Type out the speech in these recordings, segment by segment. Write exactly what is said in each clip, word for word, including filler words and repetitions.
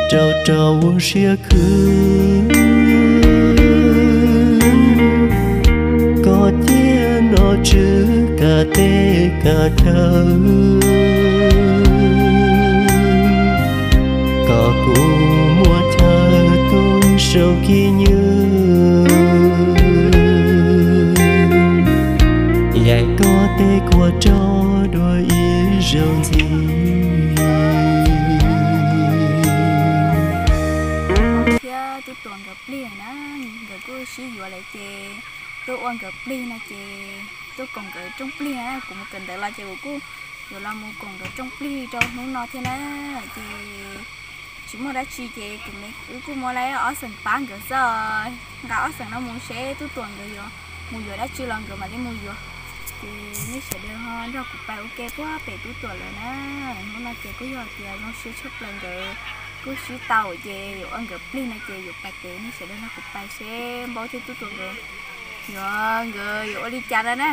trâu trâu xia khứ có tia nó chứ cả tê cả thơ có cụ mua thơ tôi sâu khi như dạy có tê của cho đôi ý rộng gì tôi toàn gặp liền á người cứ sử dụng lại chè tôi ăn gặp liền là chè tôi còn cái trong liền á cũng cần để lo chè của cô rồi làm một còn cái trong liền cho nó nó thế này chè chỉ mua đã chi chè cũng mấy cứ cứ mua lấy ở sân bán cái rồi cả ở sân nó muốn xe tôi toàn rồi rồi mua rồi đã chưa lần rồi mà đi mua rồi thì nó sẽ đưa hơn cho cụ bài ok quá để tôi toàn rồi nè nó là chè có rồi thì nó sẽ chốt lần rồi cứ xí tàu chè rồi ăn gặp linh này chè rồi bạc tiền nó sẽ đưa nó cục bài xem bao nhiêu tôi tuần rồi rồi rồi rồi đi chặt rồi nè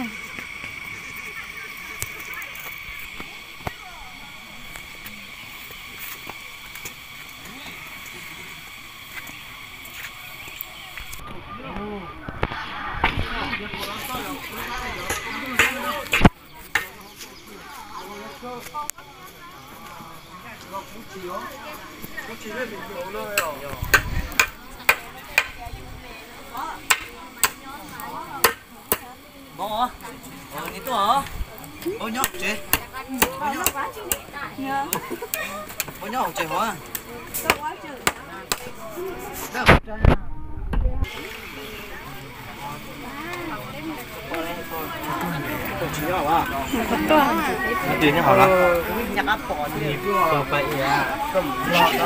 bông hả? Ờ, ní tôi hả? Bông nhóc chị? Bông nhóc? Bông nhóc chị hả? Chị nhỏ à? Chị nhỏ lắm. Nhắc áp bỏ đi. Ờ, vậy à? Cầm lọ đó.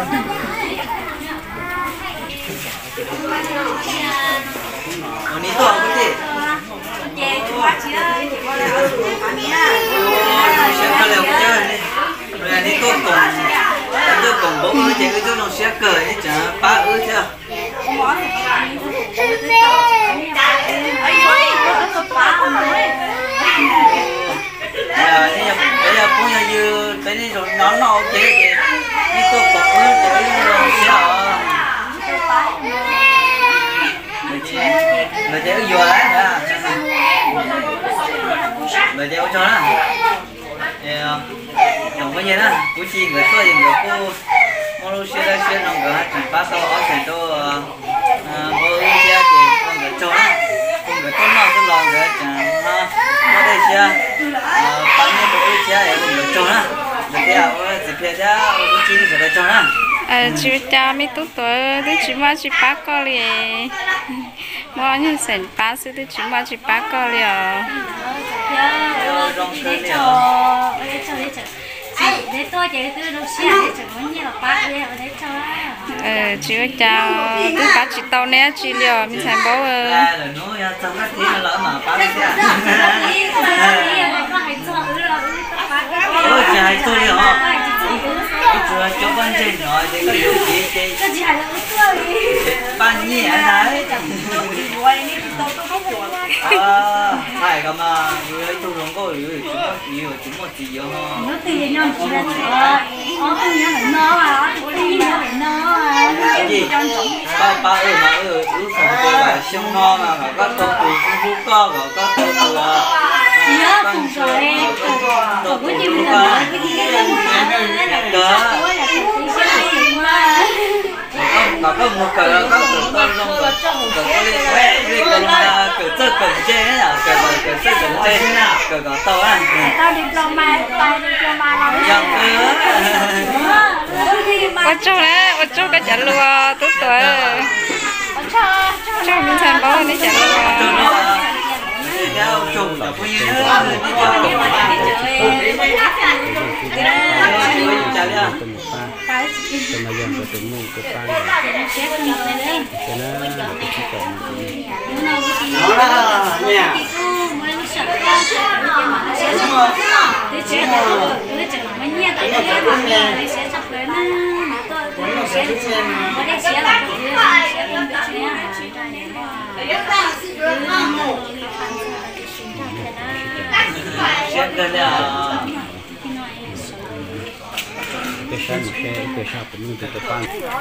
Ờ, ní tôi hả chị? Chị qua chị ơi, chị qua đây ăn sẽ có lều chơi đi. Rồi anh đi tôi cùng anh tôi cùng bố ơi chị ơi tôi nó sẽ cười ấy chả ba ơi chưa? Bây giờ bây giờ cũng như như cái này rồi nó nó chị đi tôi cùng ơi chị ơi nó sẽ người chị vừa đấy nha người chị cho đó đồng cái gì đó cú chi người tôi người cô Malaysia đây xuyên đồng người chỉ ba sau ở thành đô Malaysia thì con người cho đó con người tôi nói tôi lòng người chẳng Malaysia bán như Malaysia thì người cho đó được theo chỉ phía ra cú chi thì phải cho đó ờ chú cha mấy tuổi tuổi tôi chỉ mua chỉ ba con liền mua như sành ba số tôi chỉ mua chỉ ba con liền ờ chú cha tôi bắt chỉ tàu nè chỉ liền mình thành bao ôi trời tôi đi hả? Tôi cho ban trên rồi thì có điều gì chị? Cái gì là ban nhỉ đấy? À, phải cơ mà, người tôi không có người chúng có nhiều chúng có gì không? Nó tiền nhau chỉ là ờ, tôi nhớ phải nơ à, tôi nhớ phải nơ à. Cái gì? Ba ba ơi mà ơi, ước phòng tôi là sông non mà có tôi từ phú co và có tôi từ nhớ cùng rồi em còn có nhiều lần nữa cái gì có có một cờ có cờ con rong cờ cờ có liên quan liên cờ cờ chơi cờ chơi à cờ cờ chơi cờ chơi cờ cờ to à tao đi pro mai tao đi pro mai làm gì ở chỗ này ở chỗ cái chợ lúa tốt tuổi cho mình thành bao nhiêu chợ lúa theo trùng là bao nhiêu nữa đi chơi cùng bạn tôi mà dần tôi mua cái pan này cho nó nó là nhà Hãy subscribe cho kênh Ghiền Mì Gõ để không bỏ lỡ những video hấp dẫn. cái sáng một xe cái sáng cũng như cái pan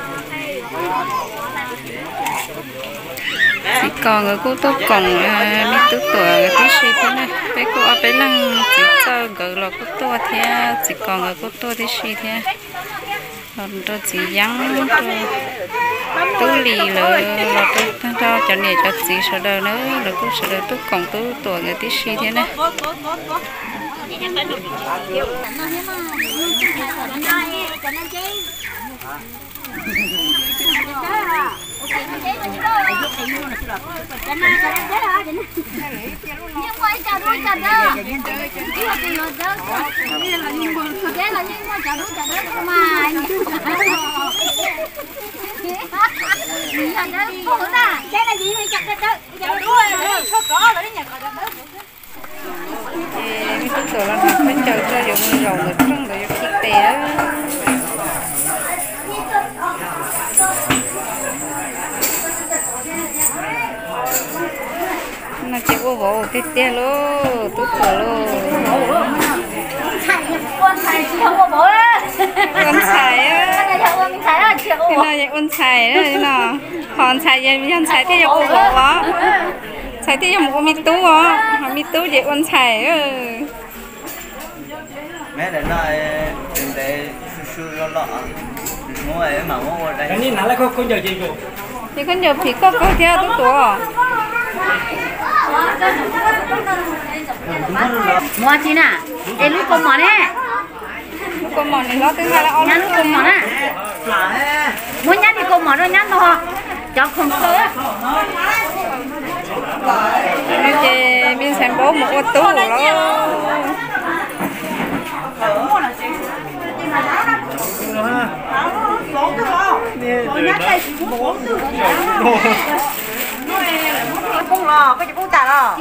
chỉ còn người cô tốt còn mấy tuổi tuổi tí xí thế này mấy cô ở bên lăng chỉ cho gửi là cô tốt thế chỉ còn người cô tốt tí xí thế còn tôi chỉ dán tôi lì là là tôi cho cho này cho chỉ sợ đời nữa là cô sợ đời tôi còn tôi tuổi người tí xí thế này cái thứ tuổi là học bên chờ cho dùng dầu người trong để cho khí té nó chỉ có bộ tí té lô tốt tuổi lô con xài chị không có bố á con xài á mình xài là chịu cái này vậy con xài đó thế nào còn xài vậy mình xài thế cho cô bộ á xài thế cho một con mi tú á mi tú vậy con xài á mẹ để nói đừng để su su lo lo mua ấy mà mua đây cái này nãy là có con giờ gì rồi thì con giờ thì có có theo tốt tuổi mua chi nè em lúc con mòn nè con mòn này nó thứ hai là on nhắn lúc con mòn á muốn nhắn thì con mòn rồi nhắn thôi cho không cơ nó chỉ mình xem bố một ô tô đó cung lò, cái gì cũng trả lò.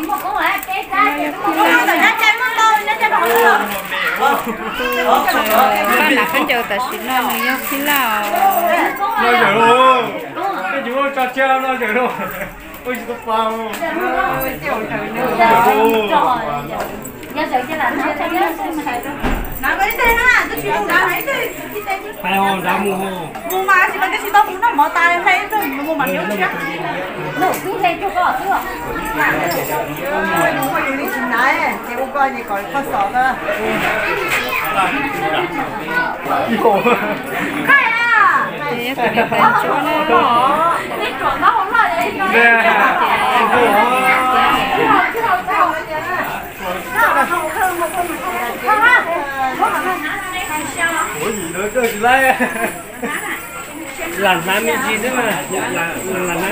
con là con chờ ta xin nó mình nhớ xin nào nó giờ luôn cái gì cũng cho chơi nó giờ luôn ôi chị có bao Nói cái tên á, tôi chỉ muốn nói cái tên. phải không đã mua Mua mà chỉ cái gì đó cũng nó mở tay thấy tôi mua mà nhớ chứ. nụ cứ lên cho có chứ Muaอยู่นี่ชิมได้เดี๋ยวก็นี่ก่อนข้อสอบอ่ะใครอ่ะ thì tôi đi về chỗ nó นี่ตรวจน้องหน่อยเลยน้อง nè ủa gì nữa cơ chị lấy làm làm cái gì nữa mà làm làm làm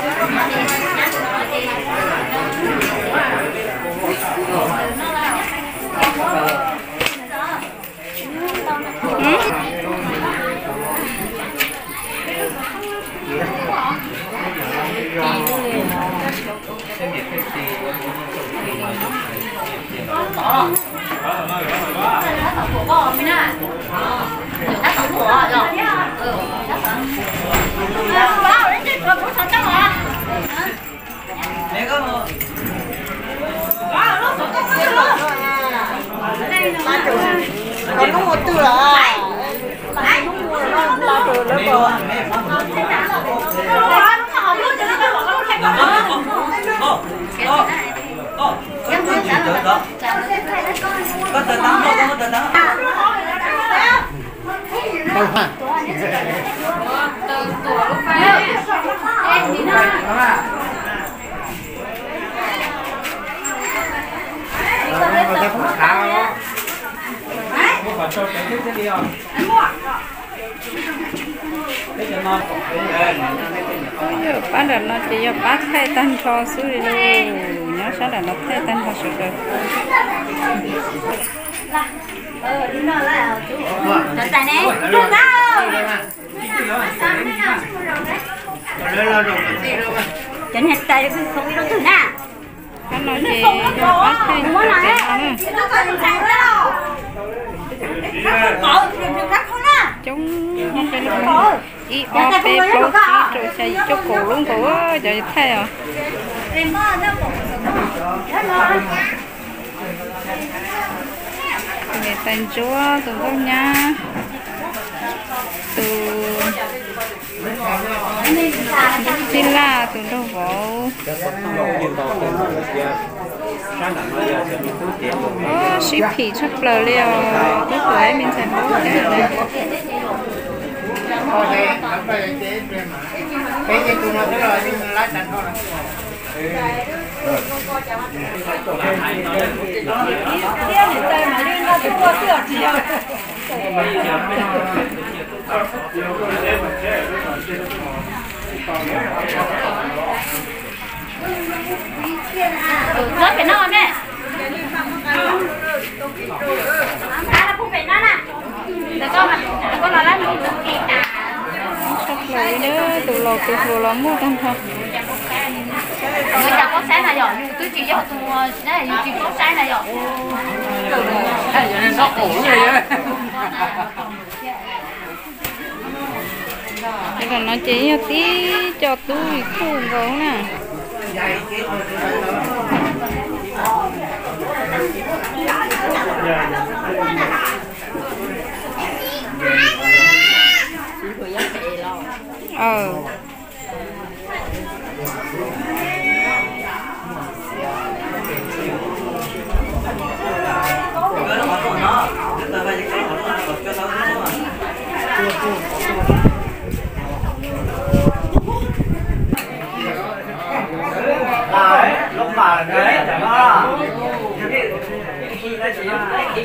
mẹ có một còn có một từ là là từ đó rồi có tờ tắm không có tờ tắm người ta cũng khá đó mua phải cho cái thứ đi không cái cho nó bây giờ bán là nó chỉ cho bác thay tan cho suy luôn nhớ sao là nó thay tan cho suy rồi ờ đi nào lại chú cho tay nè được đâu chân hết tay cứ không biết đâu thử nè nó nói gì cho bác thay cho cái nó chúng cái nó y o p pro chỉ rồi xây cho cổ luôn cổ giờ thay à về tàn chúa tụi con nhá từ xin là tụi đâu vô ô ship phí chắc lờ liều tôi tuổi mình sẽ bố cái này rất phải non đấy. Đó là không phải non à. Để con mà, để con là lát nữa. sắp lại nữa tụi lò tụi lò lò mua con thôi. Người ta có sáng là giỏi, tôi chỉ cho tụi này chỉ có sáng là giỏi. Cái này nó khổ người vậy. Thế còn nó chỉ cho tí cho túi khuôn rồi nè. Ờ. lúc mà đấy chẳng có khi đấy chỉ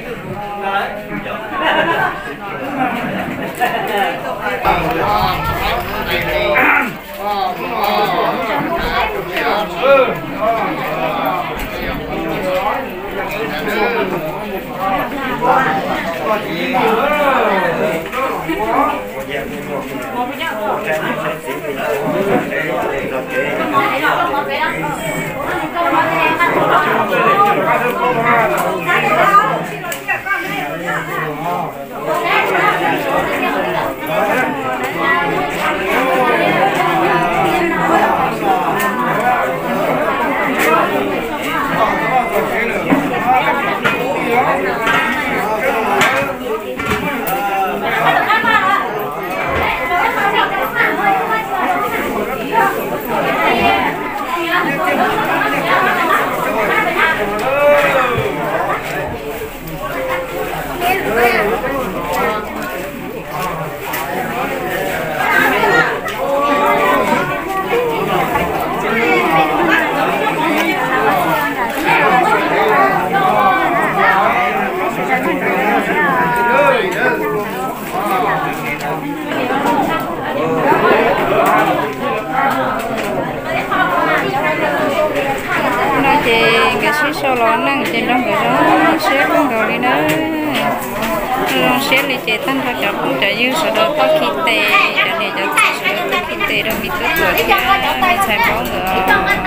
sau đó năng trên trong cái đó xếp con đồ đi nữa xếp đi chế tăng cho cháu cũng trả dư sau đó có khí tệ cho nên cho sau đó có khí tệ rồi mình tốt rồi thì mình sẽ có nữa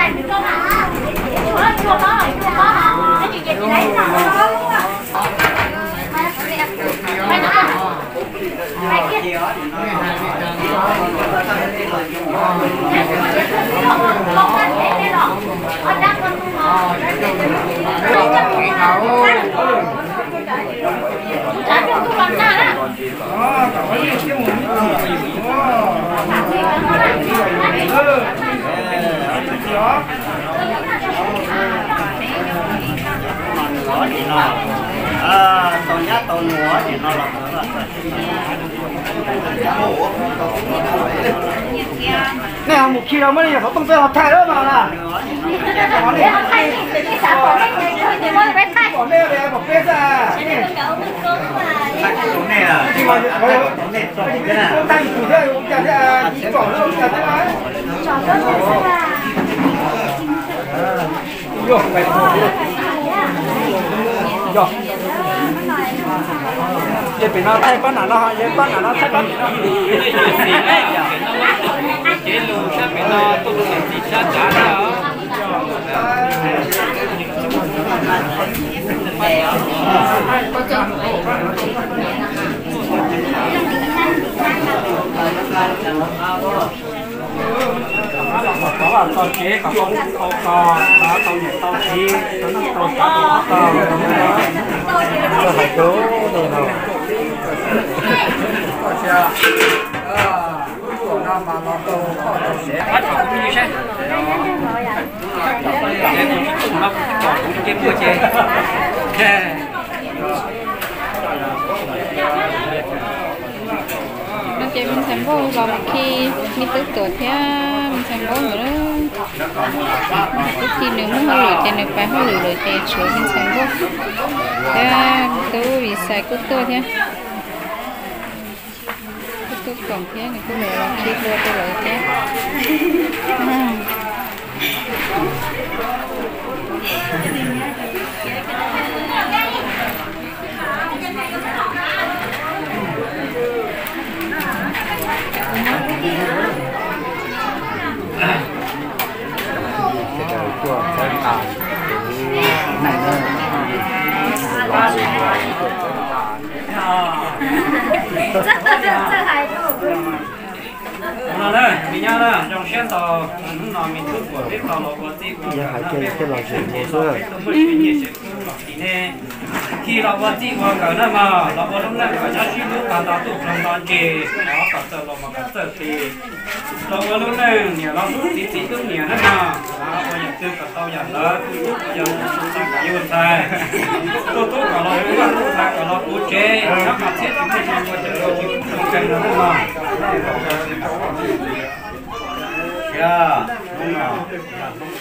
à tàu nhát tàu lúa thì nó là nè một khi nào mới có tung tay học thầy đó mà là có đi có đi để bỏ bếp ra này à nhưng mà cái tay chủ đây cũng chả thế chỉ bỏ nó chả thế đấy vô mày vô vậy phải nó thay con nào nó vậy con nào nó thay con nào chế lù sẽ bị nó tụt lên thì sẽ trả đó có là tàu chế có con tàu cò đó tàu nhẹ tàu chi nó tàu tàu tàu có hai chỗ này nào bắt đầu cũng như thế để mình chỉ cùng mong cũng kiếm mua chơi nó chơi mình xem bố vào một khi mình tự tuổi thế mình xem bố nữa khi nếu muốn hơi lửa chơi được phải hơi lửa lửa chơi chuối mình xem bố thế tôi bị sai cút tôi thế cút tôi còn thế này cứ lửa là khi lửa tôi lửa thế của cái tàu này nó đây mình nhá đó trong xe tàu nó mình thuốc của cái tàu nó có gì giờ hãy chơi cái lò chuyện một số rồi khiเราว่าที่ว่ากันนะมาเราว่าต้องนั่งกับชาชีลูกการตาตุกลำตาเจเราตัดเจอเรามาตัดเจอทีเราว่าต้องนั่งเนี่ยเราต้องติดติดต้องเนี่ยนะมาเราอยากเจอกับเราอย่างละคือลูกอย่างสุดสักยืนใจตัวตัวกับเราว่าลูกทางกับเราปูเจถ้ามาเทียบถึงที่ว่าจะเราจะต้องกันนะมาย่า